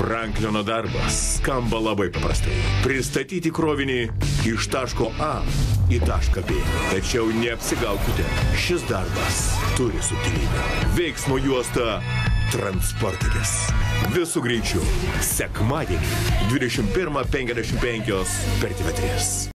Franklino darbas skamba labai paprastai. Pristatyti krovinį iš taško A į tašką B. Tačiau neapsigaukite, šis darbas turi subtilybę. Veiksmo juosta Transporteris. Visų greičių. Sekmadienį 21:55 per TV3.